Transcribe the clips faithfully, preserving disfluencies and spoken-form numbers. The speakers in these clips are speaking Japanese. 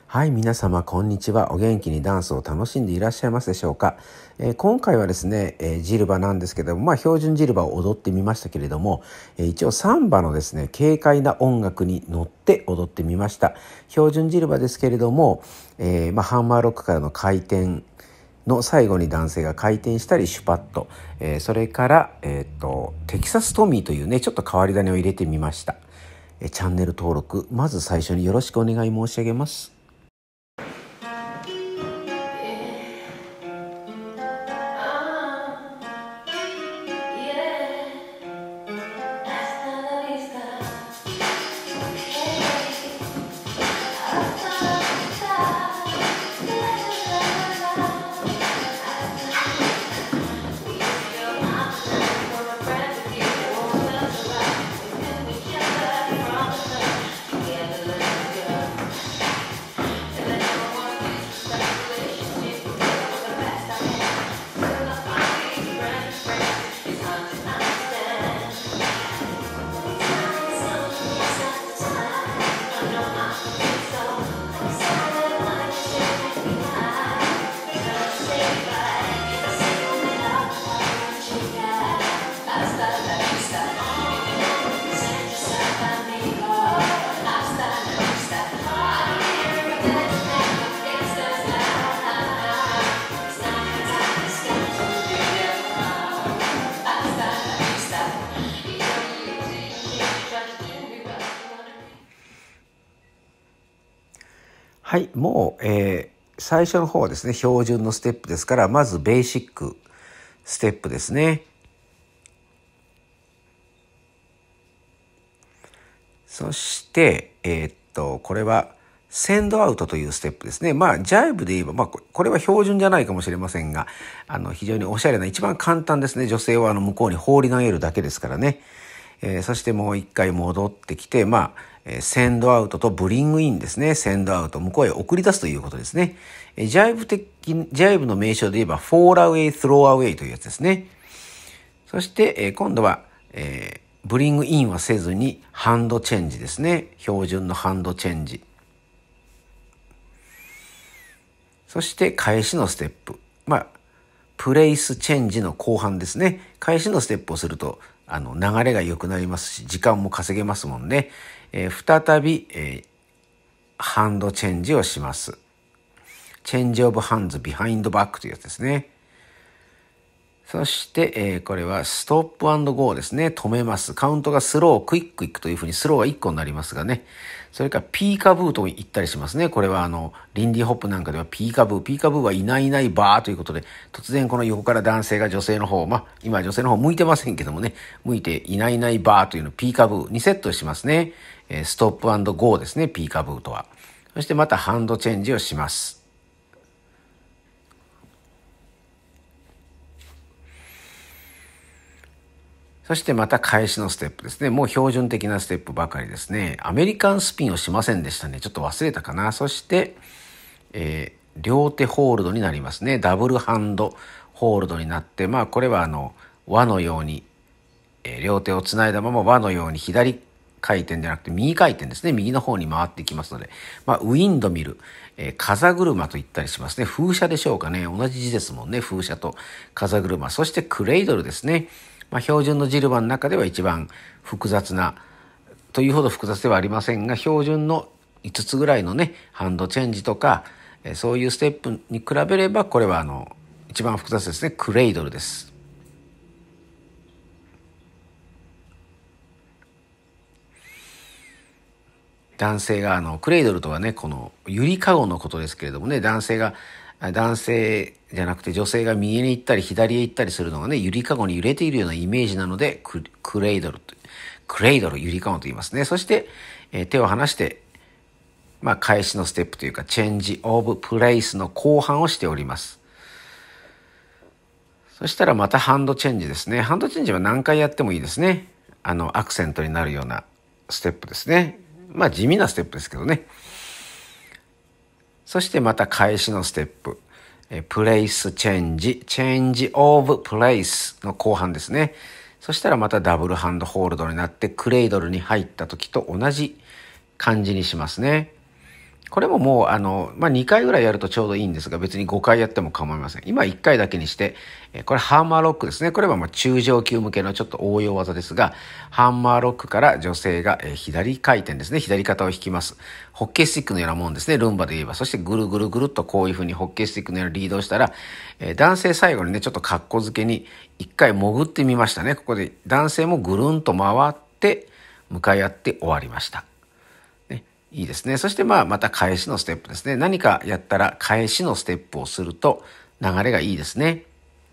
はい、皆様こんにちは。お元気にダンスを楽しんでいらっしゃいますでしょうか。えー今回はですね、えージルバなんですけども、まあ標準ジルバを踊ってみましたけれども、えー一応サンバのですね、軽快な音楽に乗って踊ってみました。標準ジルバですけれども、えーまあハンマーロックからの回転の最後に男性が回転したりシュパッと、えーそれから、えーとテキサストミーというねちょっと変わり種を入れてみました。えーチャンネル登録まず最初によろしくお願い申し上げます。はい、もう、えー最初の方はですね、標準のステップですから、まずベーシックステップですね。そして、えーっと、これは、センドアウトというステップですね。まあ、ジャイブで言えば、まあ、これは標準じゃないかもしれませんが、あの、非常におしゃれな、一番簡単ですね。女性はあの、向こうに放り投げるだけですからね。えーそしてもう一回戻ってきて、まあ、えーセンドアウトとブリングインですね。センドアウト、向こうへ送り出すということですね。えージャイブ的、ジャイブの名称で言えば、フォールアウェイ、スローアウェイというやつですね。そして、えー今度は、えーブリングインはせずに、ハンドチェンジですね。標準のハンドチェンジ。そして、返しのステップ。まあ、プレイスチェンジの後半ですね。返しのステップをすると、あの、流れが良くなりますし、時間も稼げますもんね。えー再び、えーハンドチェンジをします。チェンジオブハンズビハインドバックというやつですね。そして、えーこれはストップ&ゴーですね。止めます。カウントがスロー、クイックいくというふうにスローがいっこになりますがね。それからピーカブーと言ったりしますね。これはあの、リンディホップなんかではピーカブー。ピーカブーはいないいないバーということで、突然この横から男性が女性の方、まあ、今女性の方向いてませんけどもね、向いていないいないバーというのをピーカブーにセットしますね。えーストップ&ゴーですね。ピーカブーとは。そしてまたハンドチェンジをします。そしてまた返しのステップですね。もう標準的なステップばかりですね。アメリカンスピンをしませんでしたね。ちょっと忘れたかな。そして、えー両手ホールドになりますね。ダブルハンドホールドになって、まあこれはあの、輪のように、えー両手をつないだまま輪のように左回転じゃなくて右回転ですね。右の方に回っていきますので、まあウィンドミル、えー風車と言ったりしますね。風車でしょうかね。同じ字ですもんね。風車と風車。そしてクレイドルですね。まあ標準のジルバの中では一番複雑な、というほど複雑ではありませんが、標準のいつつぐらいのね、ハンドチェンジとか、えーそういうステップに比べれば、これはあの、一番複雑ですね。クレイドルです。男性があのクレイドルとはねこのゆりかごのことですけれどもね、男性が男性じゃなくて女性が右に行ったり左へ行ったりするのがね、ゆりかごに揺れているようなイメージなのでククレイドルとクレイドルゆりかごと言いますね。そして、えー手を離してまあ返しのステップというかチェンジオブプレイスの後半をしております。そしたらまたハンドチェンジですね。ハンドチェンジは何回やってもいいですね。あのアクセントになるようなステップですね。まあ地味なステップですけどね。そしてまた返しのステップ。プレイスチェンジ、チェンジオブプレイスの後半ですね。そしたらまたダブルハンドホールドになってクレイドルに入った時と同じ感じにしますね。 これももう、あの、まあ、にかいぐらいやるとちょうどいいんですが、別にごかいやっても構いません。今いっかいだけにして、これハンマーロックですね。これはまあ中上級向けのちょっと応用技ですが、ハンマーロックから女性が左回転ですね。左肩を引きます。ホッケースティックのようなもんですね。ルンバで言えば。そしてぐるぐるぐるっとこういうふうにホッケースティックのようなリードをしたら、男性最後にね、ちょっとカッコ付けにいっかい潜ってみましたね。ここで男性もぐるんと回って向かい合って終わりました。いいですね。そしてまあまた返しのステップですね。何かやったら返しのステップをすると流れがいいですね。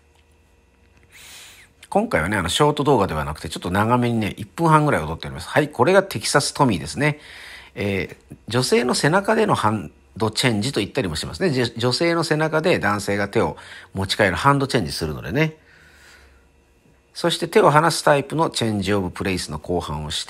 今回はね、あのショート動画ではなくてちょっと長めにね、いっぷんはんぐらい踊っております。はい、これがテキサストミーですね。えー、女性の背中でのハンドチェンジと言ったりもしますね。女性の背中で男性が手を持ち替えるハンドチェンジするのでね。そして手を離すタイプのチェンジオブプレイスの後半をして、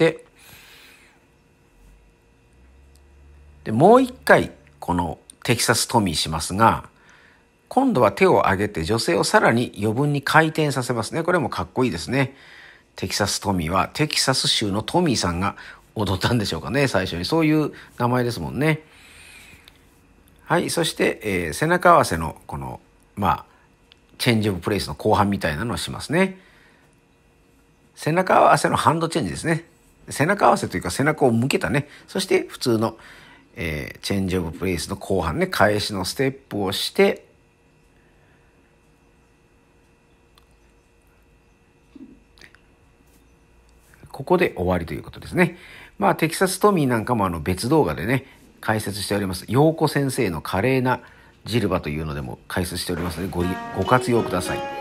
でもう一回このテキサストミーしますが、今度は手を上げて女性をさらに余分に回転させますね。これもかっこいいですね。テキサストミーはテキサス州のトミーさんが踊ったんでしょうかね、最初に。そういう名前ですもんね。はい、そして、えー、背中合わせのこの、まあ、チェンジオブプレイスの後半みたいなのをしますね。背中合わせのハンドチェンジですね。背中合わせというか背中を向けたね。そして普通のえー、チェンジオブプレイスの後半ね、返しのステップをして、ここで終わりということですね。まあ、テキサストミーなんかもあの別動画でね、解説しております。陽子先生の華麗なジルバというのでも解説しておりますので、ご、ご活用ください。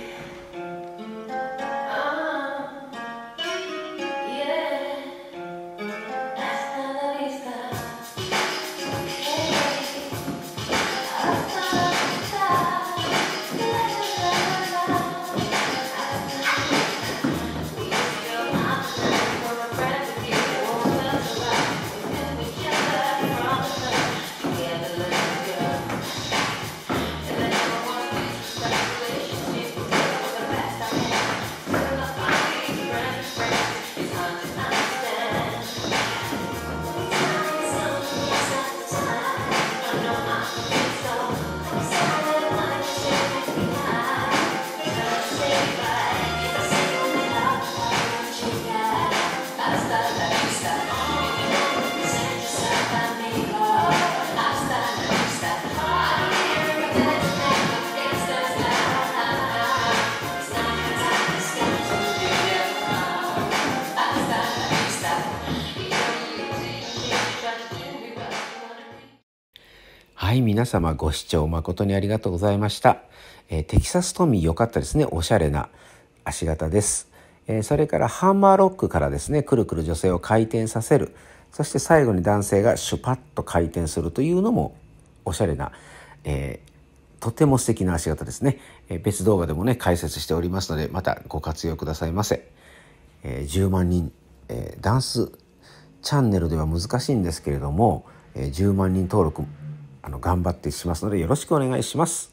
はい、皆様ご視聴誠にありがとうございました。えー、テキサストミー良かったですね。おしゃれな足型です。えー、それからハンマーロックからですね、くるくる女性を回転させる。そして最後に男性がシュパッと回転するというのもおしゃれな、えー、とても素敵な足型ですね。えー、別動画でもね、解説しておりますので、またご活用くださいませ。えー、じゅうまんにん、えー、ダンスチャンネルでは難しいんですけれども、えー、じゅうまんにん登録あの頑張ってしますのでよろしくお願いします。